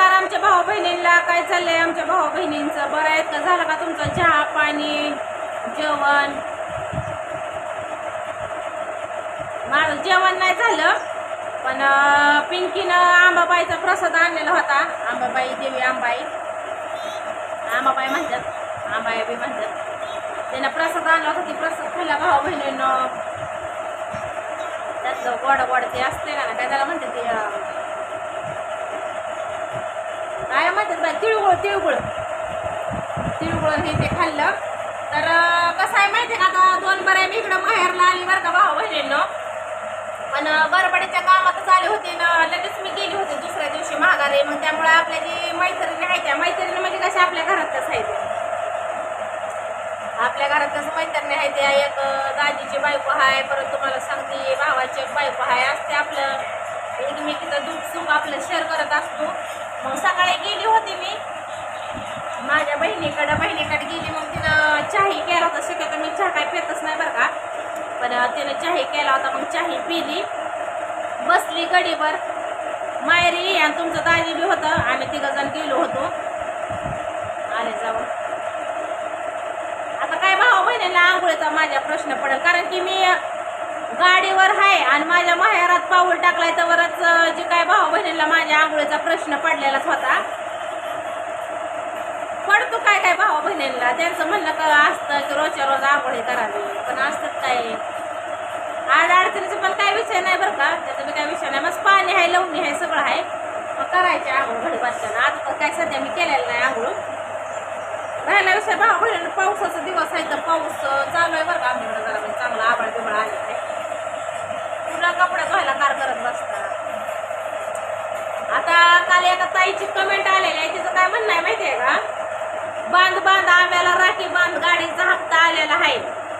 नमस्कार आमच्या भाऊ बहिणींना. काय चाललंय आमच्या भाऊ बहिणींचं? बरं आहेत का? झालं का तुमचं चहा पाणी जेवण? माझं जेवण नाही झालं, पण पिंकीनं आंबाबाईचा प्रसाद आणलेला होता. आंबाबाई देवी आंबाई म्हणतात, आंबाई बी म्हणतात. त्यानं प्रसाद आणला होता. ती प्रसाद खाल्ला भाऊ बहिणीनं. त्यातलं गोड गोड ते असते ना, काय त्याला म्हणते ते काय म्हणतात बाई, तिळगुळ हे ते खाल्लं. तर कसं आहे माहिती का, आता 2 बऱ्या मी इकडं माहेरला आली बरं का भाऊ बहिणींनो. पण बरबडीच्या कामातच आले होते ना, लगेच मी गेली होते दुसऱ्या दिवशी माघारी. मग त्यामुळे आपल्या जी मैत्रिणी आहे त्या मैत्रिणी म्हणजे कशा आपल्या घरातच आहे, आपल्या घरातच मैत्रिणी आहे त्या. एक दाजीची बायको आहे, परत तुम्हाला सांगते भावाची एक बायको आहे. असते आपलं एकमेकीचं दुःख सुख आपलं शेअर करत असतो. मग सकाळी गेली होती मी माझ्या बहिणीकडे गेली. मग तिनं चाही केला होता. शक्यतो मी चहा काही पेतच नाही बरं का, पण तिनं चाही केला होता. मग चाही पिली, बसली गडीवर मायरी. आणि तुमचं दाजी बी होतं, आम्ही 3 जण गेलो होतो. आले जाऊन आता काय भाऊ बहिणीला आंघोळीचा माझ्या प्रश्न पडेल, कारण की मी गाडीवर आहे आणि माझ्या माहेरात पाऊल टाकलाय. तरच जे काय भाऊ बहिणीला माझ्या आंघोळीचा प्रश्न पडलेलाच होता. पडतो काय काय भाऊ बहिणीला, त्यांचं म्हणणं का असतं की रोजच्या रोज आंघोळी करावी, पण असतात काय अडचणीचं पण काय विषय नाही बरं का. त्याचा बी काय विषय नाही. मग पाणी आहे, लवणी आहे, सगळं आहे. मग करायचे आंघोळ घडी बसताना. आता तर काय सध्या मी केलेलं नाही आंघोळ. राहिला विषय भाऊ बहिणीला, पावसाचा दिवस आहे तर पाऊस चालू आहे बरं का आमच्याकडे. जरा म्हणजे चांगला आभाळ बिभाळ आले आहे. तुला कपडे धुवायला कार करत बसतात. आता काल एका ताईची कमेंट आलेली आहे, तिचं काय म्हणणं आहे माहिती आहे का, बांध आव्याला राखी बांध, गाडीचा हप्ता आलेला आहे.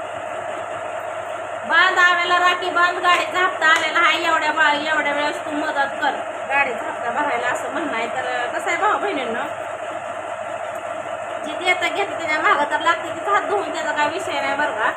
बांध आव्याला राखी बांध, गाडीचा हप्ता आलेला आहे. एवढ्या वेळेस तू मदत कर गाडीचा हप्ता भरायला, असं म्हणणं आहे. तर कसं आहे भाऊ बहिणींना, जी देता घेते त्याच्या मागं तर लागते, तिचा हात धुवून त्याचा काय विषय नाही बरं का.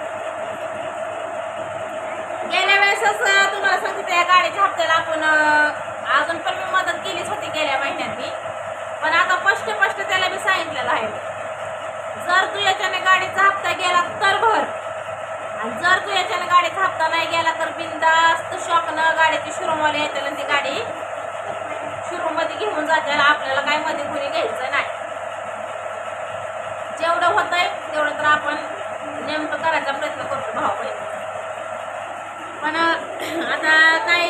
गेल्या वेळेसच तुम्हाला सांगते त्या गाडीच्या हप्त्याला आपण अजून पण मी मदत केलीच होती गेल्या महिन्यात मी. पण आता स्पष्ट त्याला मी सांगितलेलं आहे, जर तू याच्याने गाडीचा हप्ता गेला तर भर, आणि जर तू याच्याने गाडीचा हप्ता नाही गेला तर बिनधास्त शॉकनं गाडीची शोरूमवाले येते आणि ती गाडी शोरूममध्ये घेऊन जाते. आपल्याला काय मध्ये कोणी घ्यायचं नाही. जेवढं होतंय तेवढं तर आपण नेमकं करायचा प्रयत्न करतो भाऊ बहिणी. पण आता काय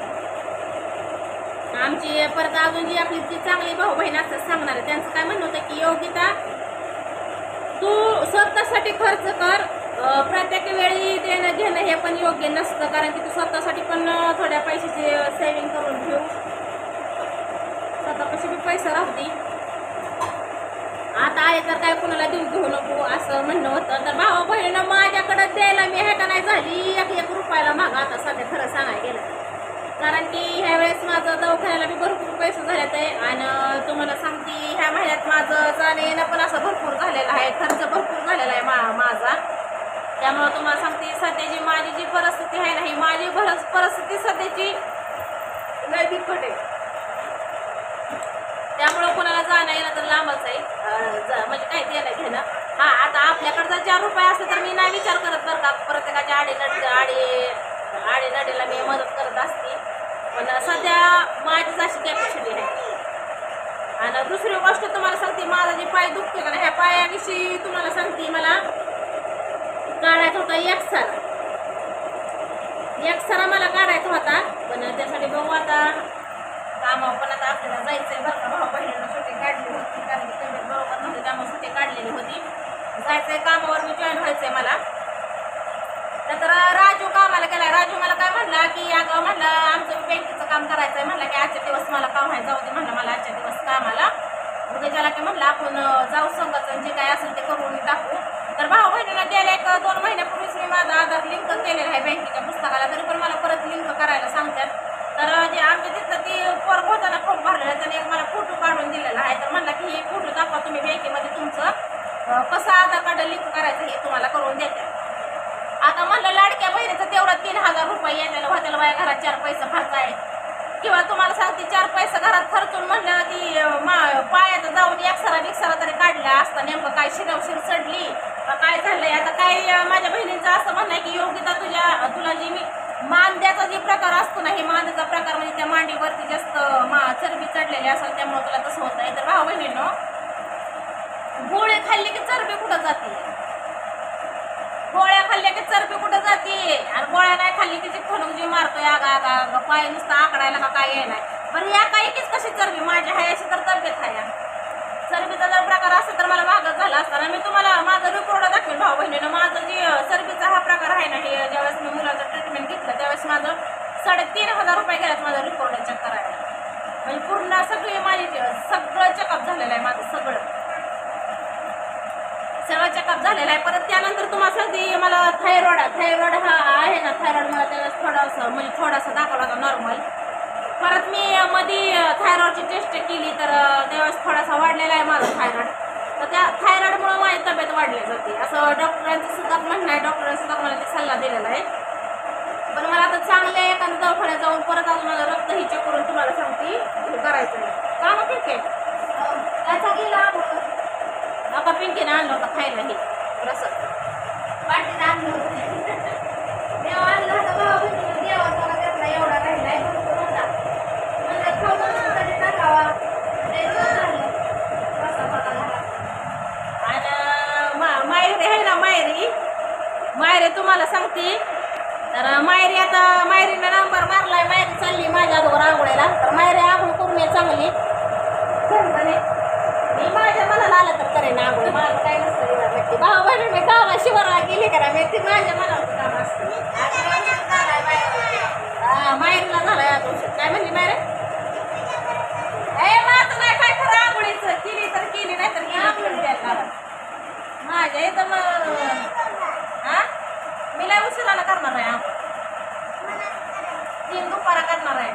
आमची परत अजून जी आपली ती चांगली भाऊ बहीण असतात सांगणार आहे, त्यांचं काय म्हणणं होतं की योगिता तू स्वतःसाठी खर्च कर, प्रत्येक वेळी देणं घेणं हे पण योग्य नसतं, कारण की तू स्वतःसाठी पण थोड्या पैशाची सेविंग करून ठेव, स्वतःपाशी बी पैसा राहू दे. आता आहे तर काय कुणाला घेऊ नको असं म्हणणं होतं. तर भाऊ बहिणीनं माझ्याकडे द्यायला मी ह्याका नाही झाली 1 रुपयाला मागा आता सध्या खरं सांगायला गेलं, कारण की ह्या वेळेस माझं दवाखान्याला बी भरपूर पैसे झालेत आहे. आणि तुम्हाला सांगते ह्या महिन्यात माझं जाणं येणं पण असं भरपूर झालेलं आहे, खर्च भरपूर झालेला आहे माझा. त्यामुळं तुम्हाला सांगते सध्याची माझी जी परिस्थिती आहे ना, ही माझी परिस्थिती सध्याची लय बिकट आहे. त्यामुळं कोणाला जाणं येणं तर लांबच आहे, म्हणजे काय देणं घेणं. हा आता आपल्याकडे जर 4 रुपये असले तर मी नाही विचार करत बरं का, प्रत्येकाच्या आडीनडीला मी मदत करत असते. पण सध्या माझीच अशी कॅपॅसिटी आहे. आणि दुसरी गोष्ट तुम्हाला सांगते, माझा जे पाय दुखते का, ह्या पायाविषयी तुम्हाला सांगते, मला काढायचा होता एक्सरा मला काढायचा होता. पण त्यासाठी बघू आता कामावर, पण आता आपल्याला जायचंय बरं का भाऊ बहिणीनं. सुट्टी काढली होती कारण की तब्येत बरोबर नव्हती, त्यामुळे सुट्टी काढलेली होती. जायचंय कामावर, मी जॉईन व्हायचंय मला. तर राजू कामाला गेला. राजू मला काय म्हणला की अगं म्हणलं आमचं बँकेचं काम करायचंय, म्हणलं की आजच्या दिवस मला काम आहे, जाऊ दे म्हणलं मला आजच्या दिवस कामाला. उद्याच्याला की म्हणलं आपण जाऊ संघाचं जे काय असेल ते करून टाकू. तर भाऊ बहिणीला गेल्या 1-2 महिन्यापूर्वीच मी माझा आधार लिंक केलेला आहे बँकेच्या पुस्तकाला, तरी पण मला परत लिंक करायला सांगतात. तर जे आमच्या तिथं ती पोरग होता ना फॉर्म भरलेला, त्याने एक मला फोटो काढून दिलेला आहे. तर म्हणला की हे फोटो दाखवा तुम्ही बँकेमध्ये, तुमचं कसं आधार कार्ड लिंक करायचं हे तुम्हाला करून देते. आता म्हणलं लाडक्या बहिणीचं तेवढं 3000 रुपये येण्याला होत्याला, माझ्या घरात 4 पैसे खर्च आहे. किंवा तुम्हाला सांगते 4 पैसे घरात खर्चून म्हणल्यावर ती पायात जाऊन एक्सरा तरी काढला असता नेमकं काय शिरवशीर चढली का काय झालंय. आता काय माझ्या बहिणींचं असं म्हणणं आहे की योगिता तुला जी मी मांद्याचा जे प्रकार असतो ना, हे मांद्याचा प्रकार म्हणजे त्या मांडीवरती जास्त चरबी चढलेली असेल त्यामुळे तुला तसं होत आहे. तर भाऊ बहिणींनो, गोळे खाल्ले की चरबी कुठं जाते, गोळ्या खाल्ल्या की चरबी कुठं जाते, आणि गोळ्या नाही खाल्ली की चिठ्ठणूक जी मारतोय आगा पाय नुसतं आकडायला का काय येणार. बरं या काहीच कशी चरबी माझ्या हायाशी तर तब्येत आहे. चरबीचा जर प्रकार असता तर मला मागच झाला असताना मी तुम्हाला माझं रिपोर्ट दाखवेल भाऊ बहिणीनं. माझं जे चरबीचा हा प्रकार आहे ना, हे ज्यावेळेस मी मुलाचं ट्रीटमेंट घेतलं त्यावेळेस माझं 3,500 रुपये गेल्यात माझं रिपोर्ट चेक करायला. म्हणजे पूर्ण सगळी माझी सगळं चेकअप झालेलं आहे, माझं सगळं चेकअप झालेला आहे. परत त्यानंतर तुम्हाला सांगते मला थायरॉइड हा आहे ना, थायरॉइड मला त्यावेळेस थोडासा दाखवला होता नॉर्मल. परत मी मध्ये थायरॉइडची टेस्ट केली तर त्यावेळेस थोडासा वाढलेला आहे माझा थायरॉइड. तर त्या थायरॉइडमुळे माझी तब्येत वाढली जाते असं डॉक्टरांचं सुद्धा म्हणणं आहे. डॉक्टरांनी सुद्धा मला ते सल्ला दिलेला आहे. पण मला आता चांगल्या एखाद्या दवाखान्यात जाऊन परत अजून मला रक्त ही चेक करून तुम्हाला सांगते हे करायचं आहे का. मग ठीक आहे त्याचा गेला आता पिंकीने आणलं होतं खायला हे रसद पाटीने आणलं होतं. देवा आणलं होतं बाबा बहिणीला, देवाचा त्यातला एवढा राहिलाय होता म्हणजे खाऊन कधी टाकावा ते झालं रसद होता घरात. आणि मायरी आहे ना, मायरी तुम्हाला सांगते तर मायरी आता मायरीनं नंबर मारलाय. मायरी चालली माझ्या अगोदर आंघोळीला. तर मायरी आंघोळ करून ये चांगली मी माझ्या मनाला आलं तर करेन आंघोळ, माझं काय नसतं. भाऊ बहिणी मी गावाला शिवाराला गेली करा मी ती माझ्या मनाचं काम असतं. मायरीला झालाय आज औषध. काय म्हणली मायरे माझं नाही काय खरं आंघोळीचं केली तर केली नाही तर गेली माझ्या इथं मग हा मी लय उशिराला करणार आहे आंघोळ, 3 दुपारा करणार आहे.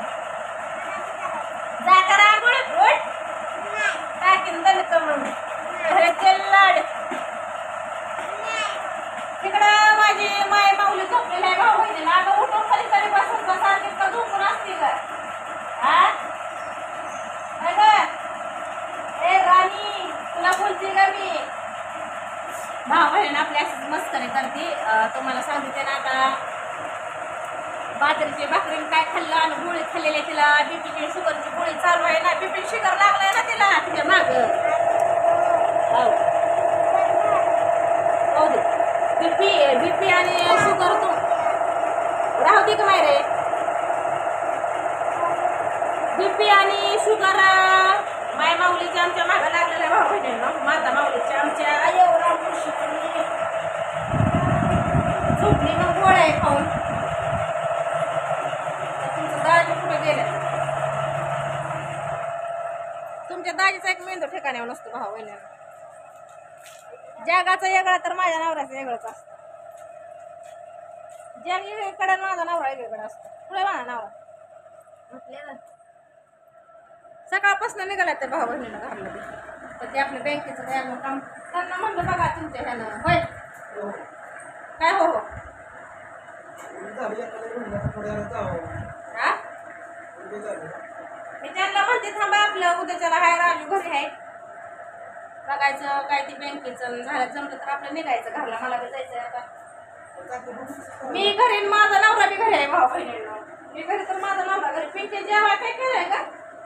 जा करा आंघोळ टाकीन दलित म्हणून लाड तिकडं माझी माय माऊली झोपलेली आहे भाऊ बहिणीला. अगं उठून खाली तरी बसून सारखी का झोपून असते का ए राणी तुला बोलते का मी. भाऊ बहीण आपली अशीच मस्करी करते. तुम्हाला सांगते ना आता बाजरीची भाकरी काय खाल्लं आणि गोळी खाल्लेली तिला बीपी शुगरची गोळी चालू आहे ना, बीपी शुगर लागलाय ना तिला तिच्या माग बीपी आणि शुगर तू राहू दे का मायरे. बीपी आणि शुगर माय माऊलीच्या आमच्या मागं लागलेल्या भाऊ बहिणींना, माता माऊलीच्या आमच्या झोपली मग गोळ्या आहे खाऊन. कुठे गेले तुमच्या दाजीचा एक मेंदू ठिकाण्यावर नसतो भाऊ बहिणीला. जगाचा वेगळा तर माझ्या नवऱ्याचं वेगळंच असतं. जग वेगळीकडे माझा नवरा वेगळीकडे असतो. पुढे माझा नवरा सकाळपासून निघाला त्या भाऊ बहिणीला घरमध्ये. तर ते आपल्या बँकेचं काय काम त्यांना म्हणलं बघा तुमच्या ह्यानं होय काय हो हा मी त्यांना म्हणते थांबा आपलं उद्याच्याला हाय राजू घरी आहे बघायचं काय ती बँकेचं झालं जमलं तर आपलं निघायचं घरला. मला बी जायचंय आता. मी घरी माझा नवरा बी घरी आहे भाऊ बहिणीला. मी घरी तर माझा नवरा घरी. पिंकी जेव्हा काय केलंय का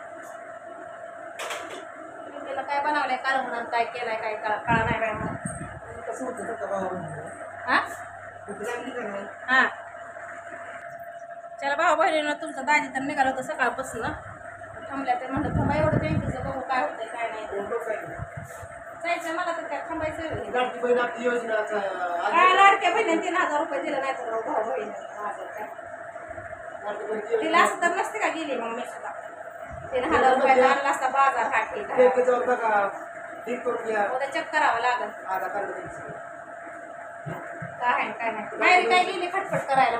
पिंकीला काय बनवलंय काल म्हणून काय केलंय काय कळा नाही बाय मला. हा चला भाऊ बहिणीनं तुमचं दाजी तर निघालं होतं सकाळपासून थांबल्या ते म्हणलं थांबा एवढं बँकेचं बघू काय होतंय काय नाही जायचं मला तर काय थांबायचं काय लाडक्या बहिणीने 3,000 रुपये दिले नाही तर भाऊ बहिणी तिला असं तर नसते का गेली मग मी सुद्धा 3,000 रुपयाचा आणला असता बाजार हाट उद्या चेक करावं लागल काय नाही मायरी काय गेली खटपट करायला.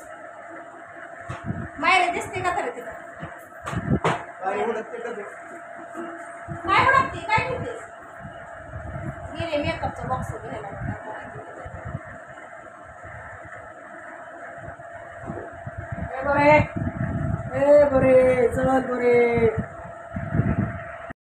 मायरी दिसते का तरी तिथं काय उडकते काय घेतेस गेले मेकअपचा बॉक्स घ्यायला. ए बरे चल बरे